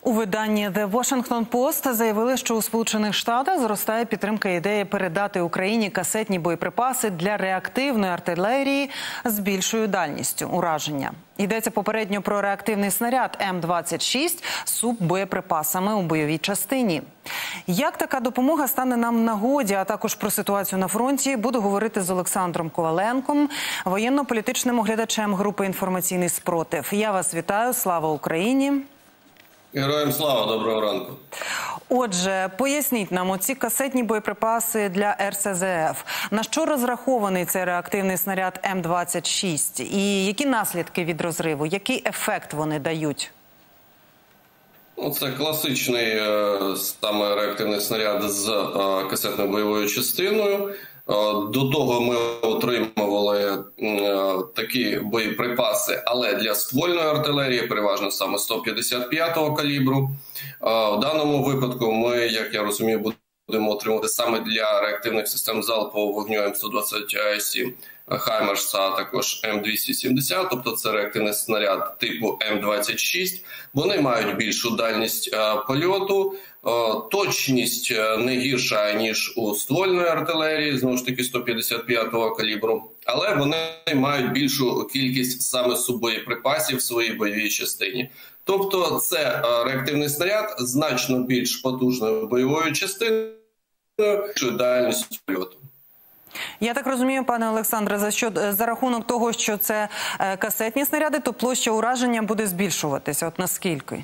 У виданні The Washington Post заявили, що у Сполучених Штатах зростає підтримка ідеї передати Україні касетні боєприпаси для реактивної артилерії з більшою дальністю ураження. Йдеться попередньо про реактивний снаряд М-26 з суббоєприпасами у бойовій частині. Як така допомога стане нам в нагоді, а також про ситуацію на фронті, буду говорити з Олександром Коваленком, воєнно-політичним оглядачем групи «Інформаційний спротив». Я вас вітаю. Слава Україні! Героям слава, доброго ранку. Отже, поясніть нам оці касетні боєприпаси для РСЗФ. На що розрахований цей реактивний снаряд М-26? І які наслідки від розриву? Який ефект вони дають? Це класичний саме реактивний снаряд з касетною бойовою частиною. До того ми отримували такі боєприпаси, але для ствольної артилерії, переважно саме 155-го калібру. В даному випадку ми, як я розумію, будемо отримувати саме для реактивних систем залпового вогню М127 «Хаймерс», а також М270, тобто це реактивний снаряд типу М26. Вони мають більшу дальність польоту, точність не гірша, ніж у ствольної артилерії, знову ж таки 155-го калібру, але вони мають більшу кількість саме суббоєприпасів в своїй бойовій частині. Тобто це реактивний снаряд значно більш потужною бойовою частиною, дальністю польоту. Я так розумію, пане Олександре, за рахунок того, що це касетні снаряди, то площа ураження буде збільшуватися. От наскільки?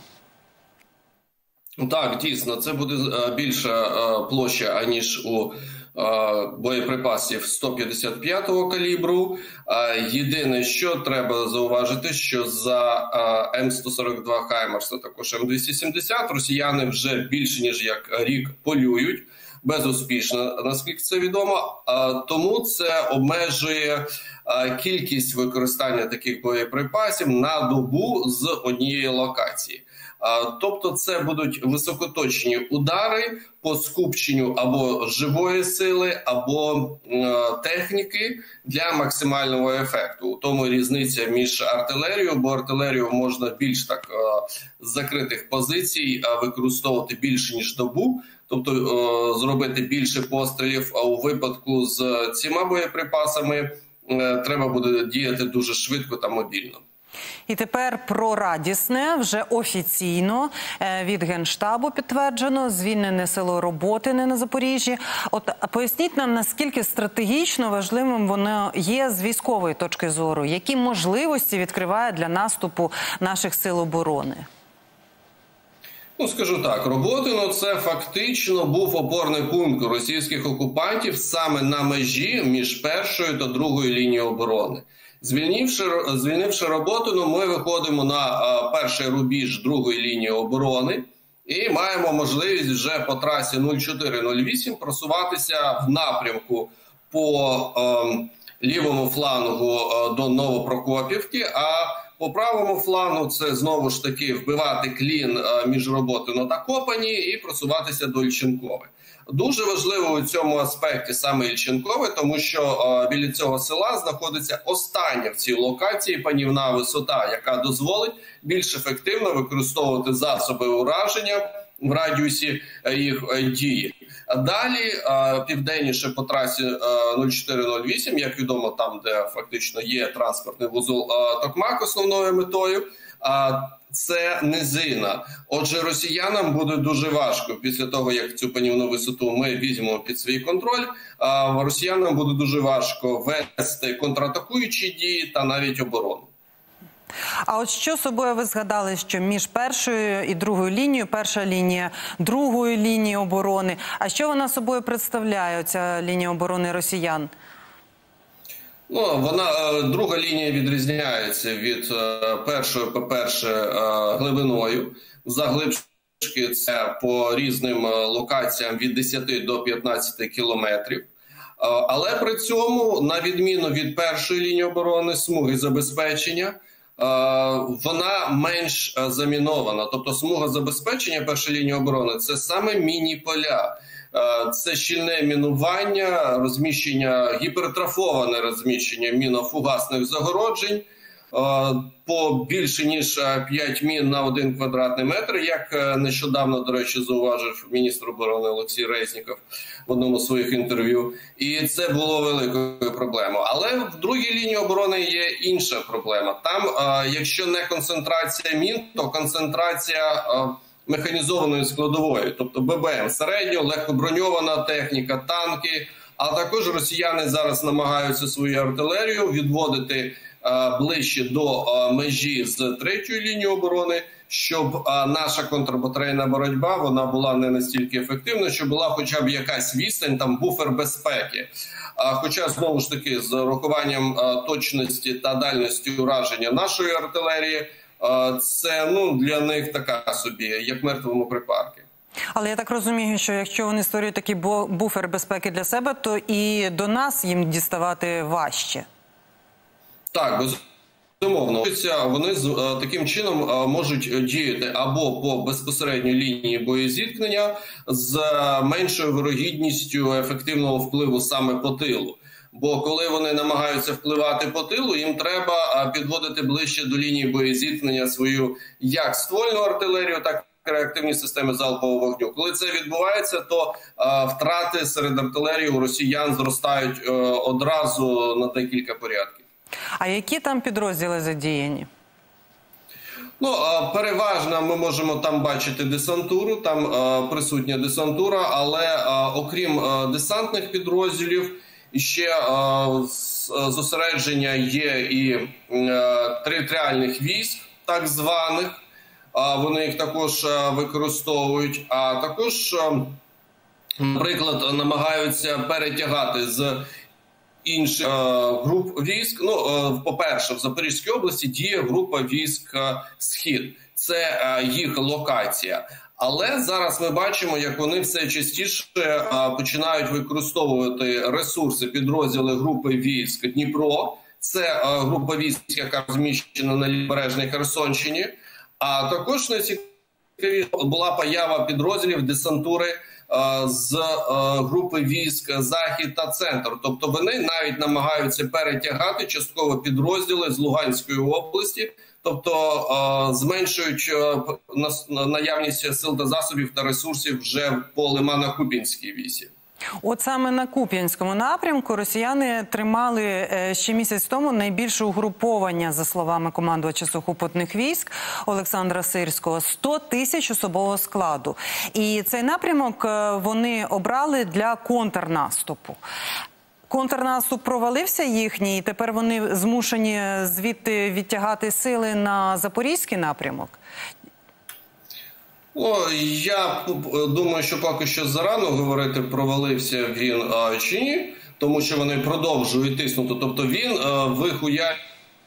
Так, дійсно, це буде більша площа, аніж у боєприпасів 155-го калібру. Єдине, що треба зауважити, що за М142 «Хаймерс», а також М270 росіяни вже більше ніж як рік полюють. Безуспішно, наскільки це відомо. Тому це обмежує кількість використання таких боєприпасів на добу з однієї локації. Тобто це будуть високоточні удари по скупченню або живої сили, або техніки для максимального ефекту. У тому різниця між артилерією, бо артилерію можна більш так з закритих позицій використовувати більше ніж добу, тобто зробити більше пострілів, а у випадку з цими боєприпасами треба буде діяти дуже швидко та мобільно. І тепер про радісне. Вже офіційно від Генштабу підтверджено звільнене село Роботине на Запоріжжі. От поясніть нам, наскільки стратегічно важливим воно є з військової точки зору? Які можливості відкриває для наступу наших сил оборони? Скажу так, Роботино – це фактично був опорний пункт російських окупантів саме на межі між першою та другою лінією оборони. Звільнивши Роботино, ми виходимо на перший рубіж другої лінії оборони і маємо можливість вже по трасі 0408 просуватися в напрямку по лівому флангу до Новопрокопівки, а по правому флангу це знову ж таки вбивати клін між Роботино та Копані і просуватися до Ільченкове. Дуже важливо у цьому аспекті саме Ільченкове, тому що біля цього села знаходиться остання в цій локації панівна висота, яка дозволить більш ефективно використовувати засоби ураження в радіусі їх дії. Далі, південніше по трасі 0408, як відомо, там, де фактично є транспортний вузол Токмак основною метою, це низина. Отже, росіянам буде дуже важко, після того, як цю панівну висоту ми візьмемо під свій контроль, росіянам буде дуже важко вести контратакуючі дії та навіть оборону. А от що собою ви згадали, що між першою і другою лінією, перша лінія другої лінії оборони, а що вона собою представляє, ця лінія оборони росіян? Друга лінія відрізняється від першої, по-перше, глибиною. Заглибшки це по різним локаціям від 10 до 15 кілометрів. Але при цьому, на відміну від першої лінії оборони, смуги забезпечення, вона менш замінована. Тобто смуга забезпечення першої лінії оборони – це саме міні-поля. Це щільне мінування, розміщення, гіпертрофоване розміщення мінофугасних загороджень, по більше ніж 5 мін на 1 квадратний метр, як нещодавно, до речі, зауважив міністр оборони Олексій Резніков в одному з своїх інтерв'ю. І це було великою проблемою. Але в другій лінії оборони є інша проблема. Там, якщо не концентрація мін, то концентрація механізованої складової, тобто ББМ, середньо, легкоброньована техніка, танки. А також росіяни зараз намагаються свою артилерію відводити ближче до межі з третьої лінії оборони, щоб наша контрбатарейна боротьба вона була не настільки ефективна, щоб була хоча б якась відстань, там буфер безпеки. Хоча, знову ж таки, з урахуванням точності та дальності ураження нашої артилерії, це для них така собі, як мертвому припарки. Але я так розумію, що якщо вони створюють такий буфер безпеки для себе, то і до нас їм діставати важче. Так, безумовно. Вони таким чином можуть діяти або по безпосередній лінії боєзіткнення з меншою вирогідністю ефективного впливу саме по тилу. Бо коли вони намагаються впливати по тилу, їм треба підводити ближче до лінії боєзіткнення свою як ствольну артилерію, так і реактивні системи залпового вогню. Коли це відбувається, то втрати серед артилерії у росіян зростають одразу на декілька порядків. А які там підрозділи задіяні? Переважно ми можемо там бачити десантуру, там присутня десантура, але окрім десантних підрозділів, ще зосередження є і територіальних військ, так званих, вони їх також використовують, а також, наприклад, намагаються перетягати з інших груп військ. По-перше, в Запорізькій області діє група військ «Схід». Це їх локація. Але зараз ми бачимо, як вони все частіше починають використовувати ресурси, підрозділи групи військ «Дніпро». Це група військ, яка розміщена на лівобережній Херсонщині. А також найцікавіше була поява підрозділів десантури з групи військ «Захід» та «Центр». Тобто вони навіть намагаються перетягати частково підрозділи з Луганської області, тобто зменшують наявність сил та засобів та ресурсів вже по Лимано-Куп'янській вісі. От саме на Куп'янському напрямку росіяни тримали ще місяць тому найбільше угруповання, за словами командувача сухопутних військ Олександра Сирського, 100 тисяч особового складу. І цей напрямок вони обрали для контрнаступу. Контрнаступ провалився їхній, і тепер вони змушені звідти відтягати сили на Запорізький напрямок? Я думаю, що поки що зарано говорити, провалився він чи ні, тому що вони продовжують тиснути. Тобто він вихуяє.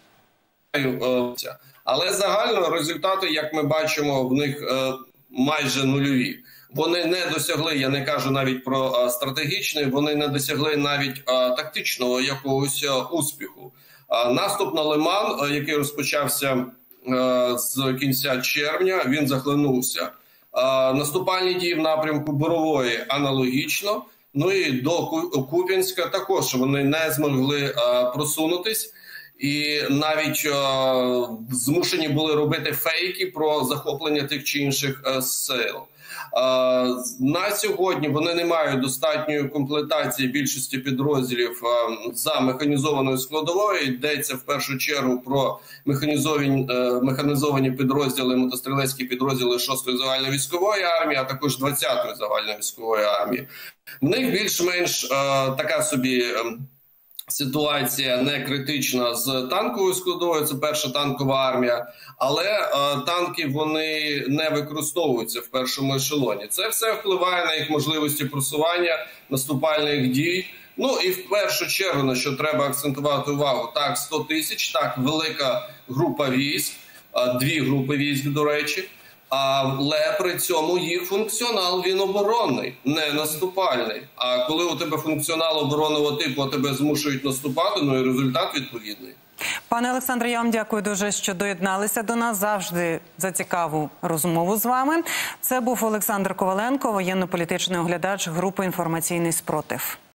Але загально результати, як ми бачимо, в них майже нульові. Вони не досягли, я не кажу навіть про стратегічний, вони не досягли навіть тактичного якогось успіху. Наступ на Лиман, який розпочався з кінця червня, він захлинувся. Наступальні дії в напрямку Борової аналогічно. І до Куп'янська також вони не змогли просунутись. І навіть змушені були робити фейки про захоплення тих чи інших сил. На сьогодні вони не мають достатньої комплектації більшості підрозділів за механізованою складовою. Йдеться в першу чергу про механізовані підрозділи, мотострілецькі підрозділи 6-ї загальновійськової армії, а також 20-ї загальновійськової армії. В них більш-менш така собі ситуація не критична з танковою складовою, це перша танкова армія, але танки вони не використовуються в першому ешелоні. Це все впливає на їх можливості просування наступальних дій. І в першу чергу, на що треба акцентувати увагу, так, 100 тисяч, так, велика група військ, 2 групи військ, до речі, але при цьому їх функціонал, він оборонний, не наступальний. А коли у тебе функціонал оборонного типу, а тебе змушують наступати, і результат відповідний. Пане Олександре, я вам дякую дуже, що доєдналися до нас. Завжди за цікаву розмову з вами. Це був Олександр Коваленко, воєнно-політичний оглядач групи «Інформаційний спротив».